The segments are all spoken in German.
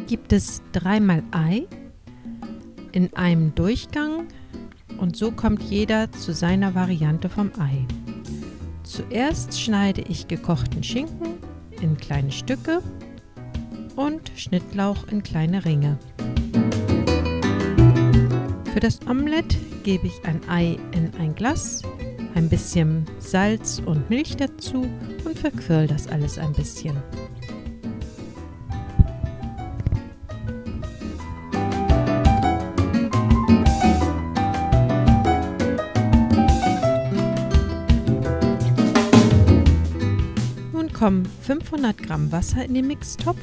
gibt es 3-mal Ei in einem Durchgang und so kommt jeder zu seiner Variante vom Ei. Zuerst schneide ich gekochten Schinken in kleine Stücke und Schnittlauch in kleine Ringe. Für das Omelett gebe ich ein Ei in ein Glas, ein bisschen Salz und Milch dazu und verquirl das alles ein bisschen. Nun kommen 500 Gramm Wasser in den Mixtopf.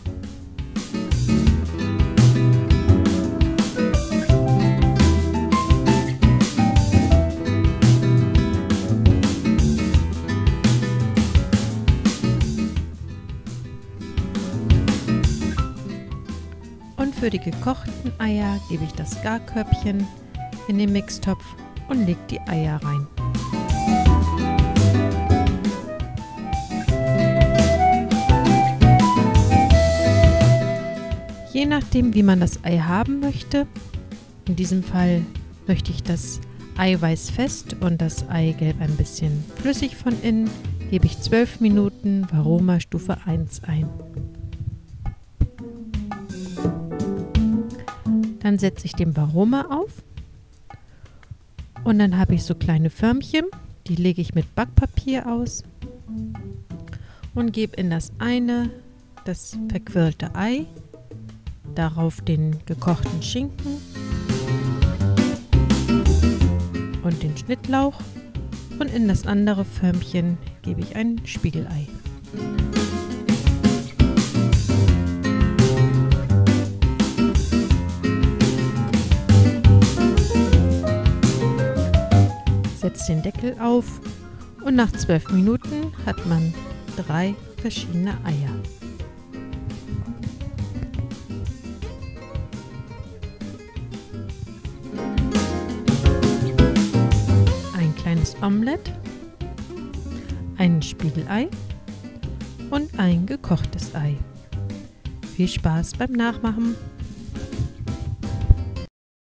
Und für die gekochten Eier gebe ich das Garkörbchen in den Mixtopf und lege die Eier rein. Je nachdem, wie man das Ei haben möchte, in diesem Fall möchte ich das Eiweiß fest und das Eigelb ein bisschen flüssig von innen, gebe ich 12 Minuten Varoma Stufe 1 ein. Dann setze ich den Varoma auf und dann habe ich so kleine Förmchen, die lege ich mit Backpapier aus und gebe in das eine das verquirlte Ei, darauf den gekochten Schinken und den Schnittlauch und in das andere Förmchen gebe ich ein Spiegelei. Setze den Deckel auf und nach 12 Minuten hat man 3 verschiedene Eier. Ein kleines Omelett, ein Spiegelei und ein gekochtes Ei. Viel Spaß beim Nachmachen!